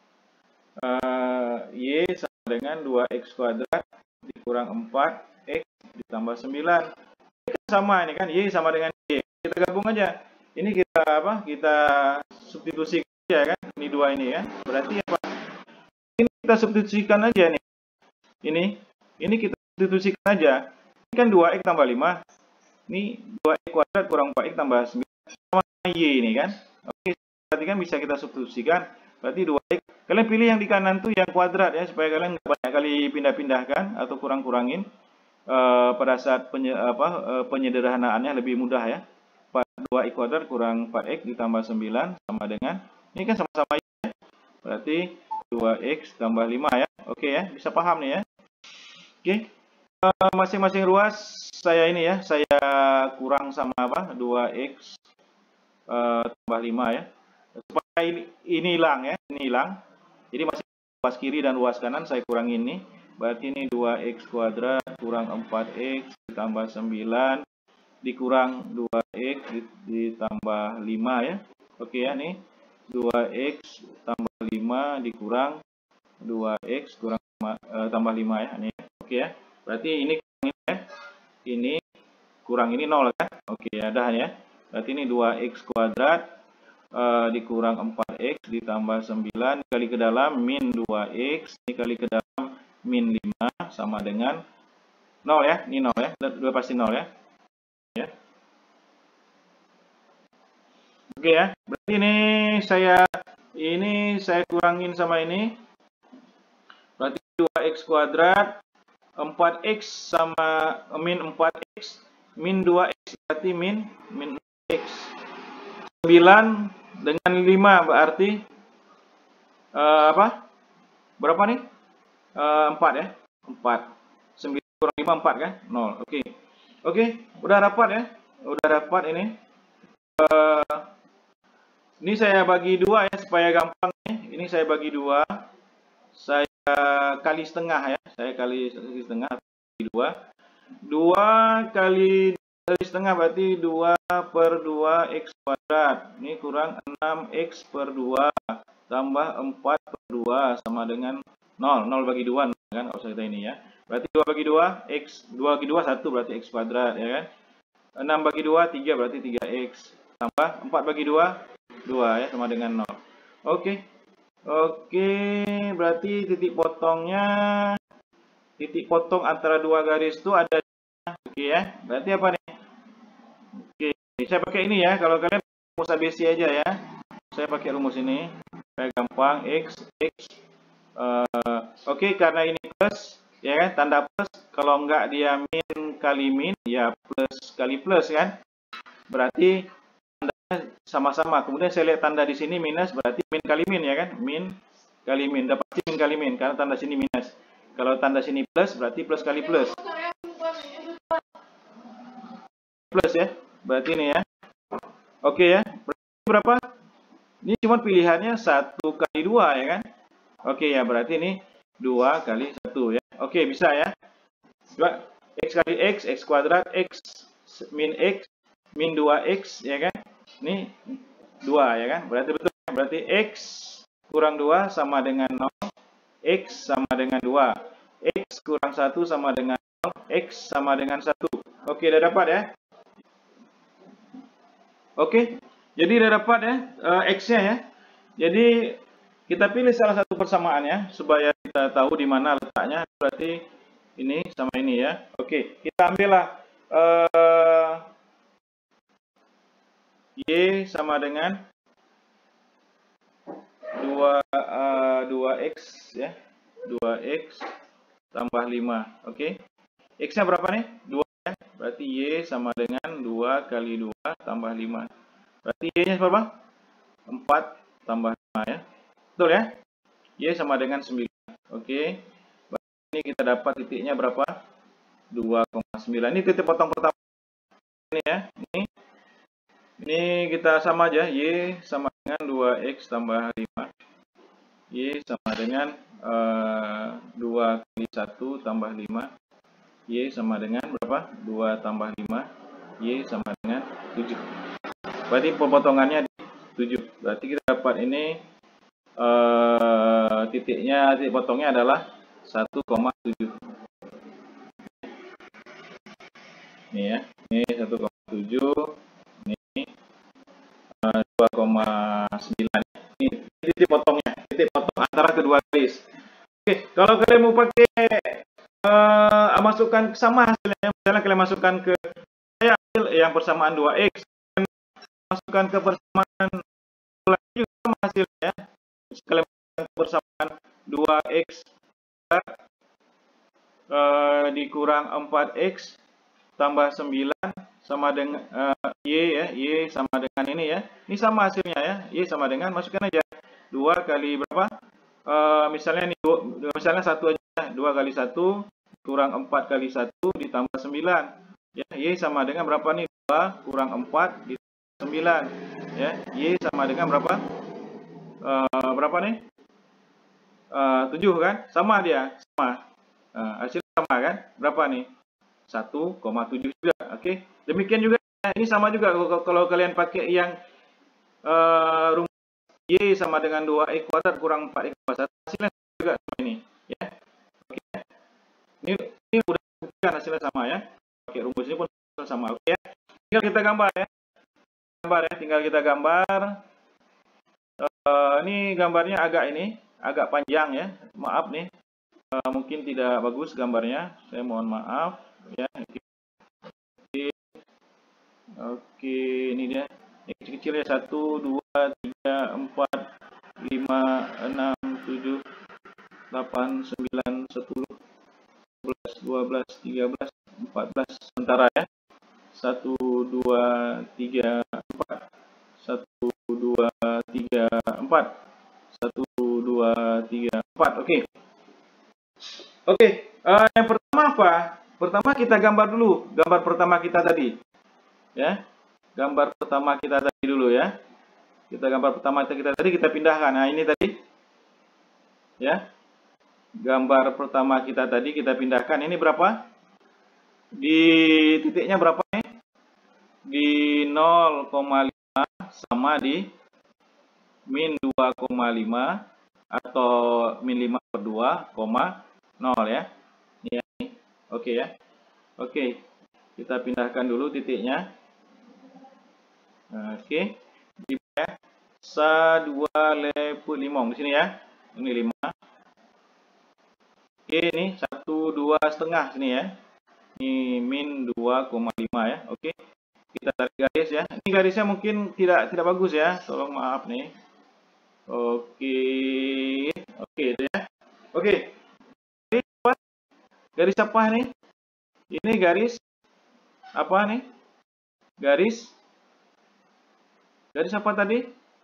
y sama dengan 2x kuadrat dikurang 4x ditambah 9. Ini kan sama, ini kan y sama dengan y. Kita gabung aja. Ini kita apa? Kita substitusi aja kan? Ini dua ini ya. Berarti apa? Ini kita substitusikan aja nih. Ini kita substitusikan aja. Ini kan 2x tambah 5. Ini 2x kuadrat kurang 4x tambah 9 sama y ini kan. Oke, berarti kan bisa kita substitusikan. Berarti 2x. Kalian pilih yang di kanan tuh yang kuadrat ya, supaya kalian nggak banyak kali pindah-pindahkan atau kurang-kurangin. Pada saat penyederhanaannya lebih mudah ya. 2x kuadrat kurang 4x ditambah 9 sama dengan, ini kan sama-sama ya. Berarti 2x tambah 5 ya. Oke ya, bisa paham nih ya. Oke. Masing-masing ruas saya ini ya, saya kurang sama apa? 2x tambah 5 ya. Supaya ini hilang ya, ini hilang. Jadi masih ruas kiri dan ruas kanan saya kurang ini. Berarti ini 2x kuadrat kurang 4x ditambah 9 dikurang 2x ditambah 5 ya. Oke ya, nih 2x tambah 5 dikurang 2x kurang tambah 5 ya. Ini oke ya. Berarti ini kurang ini ya. Ini kurang ini 0 kan? Oke ya, dah ya. Berarti ini 2x kuadrat dikurang 4x ditambah 9 kali ke dalam min 2x dikali ke dalam min 5 sama dengan 0 ya. Ini 0 ya. Dua pasti 0 ya. Oke ya. Berarti ini saya kurangin sama ini. Berarti 2x kuadrat 4x sama min 4x min 2x berarti min x. 9 dengan 5 berarti apa? Berapa nih? 4 ya. 4. 9 kurang 5 4 kan? 0. Oke. Oke, udah dapat ya. Udah dapat ini. Ini saya bagi dua ya supaya gampang nih. Ini saya bagi dua. Saya kali setengah ya. Saya kali setengah bagi dua. 2 kali setengah berarti 2 per 2x kuadrat. Ini kurang 6x per 2 tambah 4 per 2 sama dengan 0. 0 bagi 2 kan kalau kita ini ya. Berarti 2 bagi 2 x, 2 bagi 2 1 berarti x kuadrat ya kan. 6 bagi 2 3 berarti 3x tambah 4 bagi 2 2 ya sama dengan 0. Oke. Oke, berarti titik potong antara dua garis itu ada. Oke ya. Berarti apa nih? Oke, saya pakai ini ya. Kalau kalian rumus ABC aja ya. Saya pakai rumus ini. Supaya gampang x. Oke, karena ini plus ya kan, tanda plus. Kalau enggak dia min kali min, ya plus kali plus kan. Berarti tandanya sama-sama. Kemudian saya lihat tanda di sini minus, berarti min kali min ya kan, min kali min. Dapat min kali min karena tanda sini minus. Kalau tanda sini plus, berarti plus kali plus. Plus ya, berarti ini ya. Oke ya, berarti berapa? Ini cuma pilihannya 1 kali 2 ya kan. Oke ya, berarti ini 2 kali 1 ya. Oke, bisa ya. 2 x kali x kuadrat, x min 2x ya kan. Ini 2 ya kan. Berarti betul. Berarti x kurang 2 sama dengan 0. X sama dengan 2. X kurang 1 sama dengan 0. X sama dengan 1. Oke, udah dapat ya. Oke, jadi udah dapat ya X-nya ya. Jadi kita pilih salah satu persamaan ya, supaya kita tahu di mana letaknya. Berarti ini sama ini ya. Oke, kita ambillah Y sama dengan 2x ya. 2x tambah 5. Oke. X-nya berapa nih? 2 ya. Berarti Y sama dengan 2 kali 2 tambah 5. Berarti Y-nya berapa? 4 tambah 5 ya. Betul ya? Y sama dengan 9. Oke. Berarti ini kita dapat titiknya berapa? 2,9. Ini titik potong pertama. Ini ya. Ini kita sama aja. Y sama dengan 2x tambah 5. Y sama dengan 2 kali 1 tambah 5. Y sama dengan berapa? 2 tambah 5. Y sama dengan 7. Berarti pemotongannya di 7. Berarti kita dapat ini titik potongnya adalah 1,7. Ini ya. Ini 1,7. Ini 2,9. Ini titik potongnya. Titik potong antara kedua garis. Oke, kalau kalian mau pakai masukkan sama hasilnya, misalnya kalian masukkan ke hasil yang persamaan 2x, masukkan ke persamaan juga sama hasilnya. Kalian masukkan ke persamaan 2x dikurang 4x tambah 9 sama dengan y ya, y sama dengan ini ya. Ini sama hasilnya ya. Y sama dengan, masukkan aja 2 kali berapa? Misalnya ini misalnya 1 aja, 2 kali 1 kurang 4 kali 1 ditambah 9 ya. Y sama dengan berapa nih? 2 kurang 4 ditambah 9 ya. Y sama dengan berapa? Berapa nih? 7 kan? Sama dia, sama. Hasilnya sama kan? Berapa nih? 1,7 juga. Oke. Demikian juga ini sama juga kalau kalian pakai yang rumus Y sama dengan 2x kuadrat kurang 4x kuadrat, hasilnya juga sama ini ya. Oke. Ini udah buktikan hasilnya sama ya. Oke, rumus ini pun sama. Oke ya. Tinggal kita gambar ya. Tinggal kita gambar. Ini gambarnya agak panjang ya. Maaf nih. Mungkin tidak bagus gambarnya. Saya mohon maaf ya. Oke, ini dia. Ini kecil-kecil ya. 1, 2, 3, 4, 5, 6, 7, 8, 9, 10, 11, 12, 13, 14. Sementara ya. 1, 2, 3, 4. 1, 2, 3, 4. 1, 2, 3, 4. Oke. Oke. Yang pertama apa? Pertama kita gambar dulu. Gambar pertama kita tadi. Ya. Gambar pertama kita tadi dulu ya. Gambar pertama kita tadi kita pindahkan. Nah, ini tadi. Ya. Gambar pertama kita tadi kita pindahkan. Ini berapa? Di titiknya berapa nih? Di 0,5 sama di min 2,5 atau min 5 per 2,0 ya. Ini ya. Oke ya. Oke. Kita pindahkan dulu titiknya. Oke. Di ya. 2 leput limong di sini ya. Ini 5. Oke, ini 1, 2 setengah sini ya. Ini min 2,5 ya. Oke. Kita tarik garis ya. Ini garisnya mungkin tidak bagus ya. Tolong maaf nih. Oke. Oke itu ya. Oke. Garis apa nih? Ini garis apa nih? Garis apa tadi?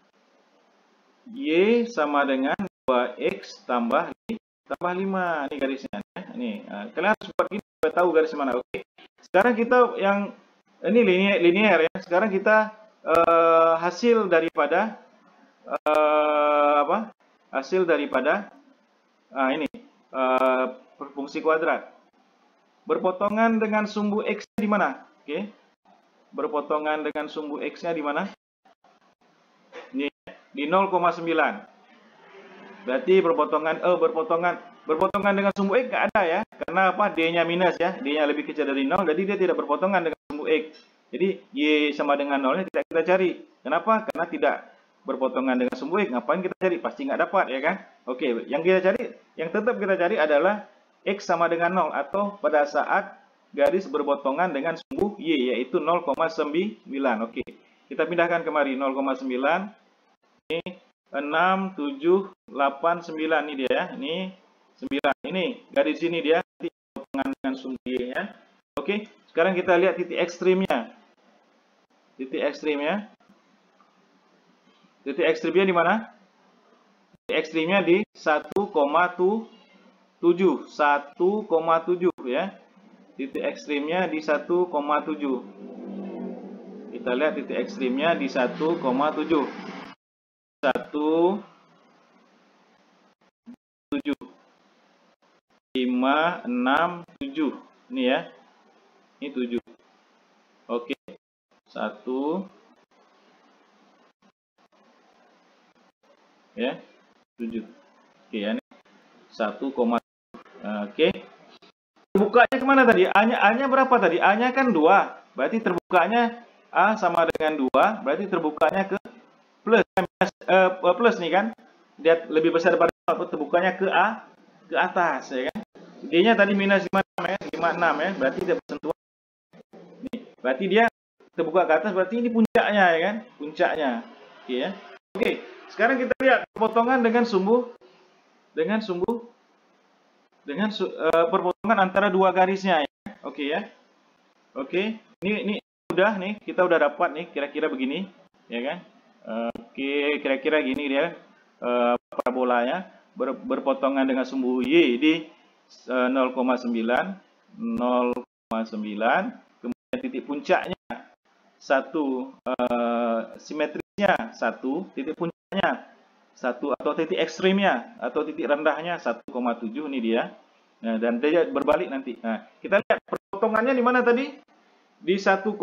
Y sama dengan 2X tambah 5. Ini garisnya. Ini kalian harus buat gitu supaya tahu garis mana. Oke. Sekarang kita yang ini linear ya. Sekarang kita hasil daripada hasil daripada ini fungsi kuadrat berpotongan dengan sumbu X-nya di mana? Oke. Berpotongan dengan sumbu X-nya di mana? Ini di 0,9. Berarti berpotongan dengan sumbu X nggak ada ya. Karena apa? D-nya minus ya. D-nya lebih kecil dari 0, jadi dia tidak berpotongan dengan sumbu X. Jadi Y sama dengan 0-nya tidak kita cari. Kenapa? Karena tidak berpotongan dengan sumbu X. Ngapain kita cari? Pasti nggak dapat ya kan? Oke, yang tetap kita cari adalah X sama dengan 0 atau pada saat garis berpotongan dengan sumbu Y yaitu 0,9. Oke. Kita pindahkan kemari 0,9. Ini 6, 7, 8, 9 ini dia ya. Ini 9. Ini garis sini dia titik potongan dengan sumbu Y-nya. Oke, sekarang kita lihat titik ekstrimnya. Titik ekstrimnya di mana? Titik ekstrimnya di 1,7. 1,7 ya. Titik ekstrimnya di 1,7. Kita lihat titik ekstrimnya di 1,7. 1, 7, 5, 6, 7. Ini ya. Ini 7. Oke. 1 ya. 7. Oke ya. 1,7. Oke. Terbukanya kemana tadi? A-nya berapa tadi? A-nya kan 2. Berarti terbukanya A sama dengan 2. Berarti terbukanya ke plus nih kan. Dia lebih besar daripada terbukanya ke A, ke atas ya kan. D-nya tadi minus 56 ya. 56 ya. Berarti dia bersentuhan. Nih, berarti dia terbuka ke atas, berarti ini puncaknya ya kan. Puncaknya. Oke ya. Oke, sekarang kita lihat perpotongan dengan perpotongan antara dua garisnya ya. Oke ya. Oke, ini udah nih, kita udah dapat nih kira-kira begini ya kan. Oke, kira-kira gini dia parabolanya berpotongan dengan sumbu Y di 0,9, kemudian titik puncaknya 1, simetrisnya 1, titik puncaknya 1 atau titik ekstrimnya atau titik rendahnya 1,7 ini dia. Nah, dan dia berbalik nanti. Nah, kita lihat perpotongannya di mana tadi? Di 1,7.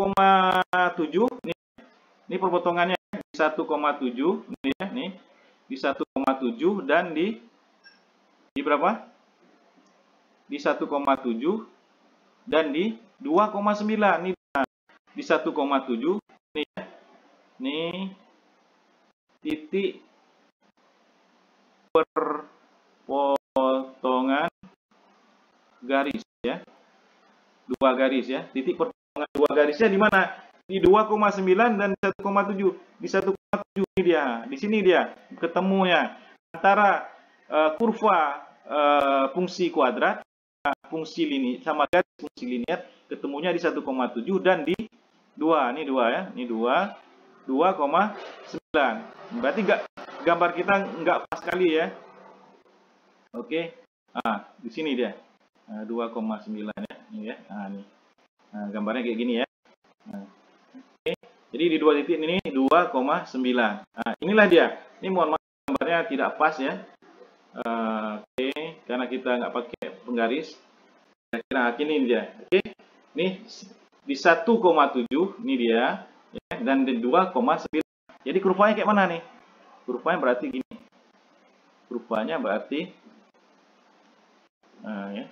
Ini perpotongannya di 1,7 ini ya, nih. Di 1,7 dan di berapa? Di 1,7 dan di 2,9 nih. Nah, di 1,7 nih ya. Nih titik perpotongan garis ya. Dua garis ya. Titik perpotongan dua garisnya di mana? Di 2,9 dan 1,7. Di 1,7 ini dia. Di sini dia ketemunya antara kurva fungsi kuadrat fungsi linear sama garis fungsi linear ketemunya di 1,7 dan di 2. Ini 2 ya. Ini 2,9. Berarti gambar kita nggak pas sekali ya. Oke. Nah, di sini dia. 2,9 ya. Ini ya. Nah, ini. Nah, gambarnya kayak gini ya. Nah, oke. Jadi di dua titik ini 2,9. Nah, inilah dia. Ini mohon maaf gambarnya tidak pas ya. Oke, karena kita nggak pakai penggaris. Kira-kira ini dia. Oke. Ini di 1,7 ini dia ya, dan di 2,9. Jadi kurvanya kayak mana nih? Kurvanya berarti gini. Kurvanya berarti ya.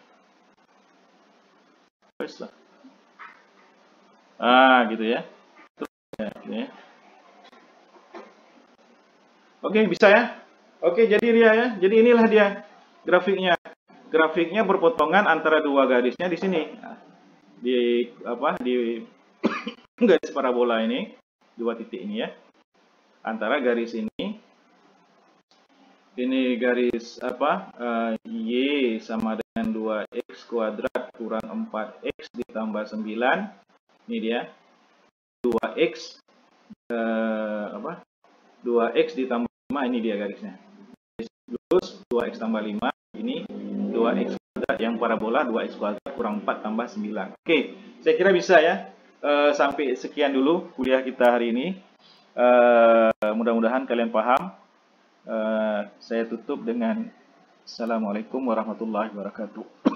Gitu ya. Terus ya, gitu ya. Oke, bisa ya? Oke, jadi dia ya. Jadi inilah dia grafiknya. Grafiknya berpotongan antara dua garisnya di sini. Di garis parabola ini, dua titik ini ya. Antara garis ini Ini garis apa? Y sama dengan 2x kuadrat kurang 4x ditambah 9. Ini dia. 2x 2x ditambah 5, ini dia garisnya. Terus 2x tambah 5, ini 2x kuadrat yang parabola 2x kuadrat kurang 4 tambah 9. Oke, saya kira bisa ya. Sampai sekian dulu kuliah kita hari ini. Mudah-mudahan kalian paham. Saya tutup dengan Assalamualaikum warahmatullahi wabarakatuh.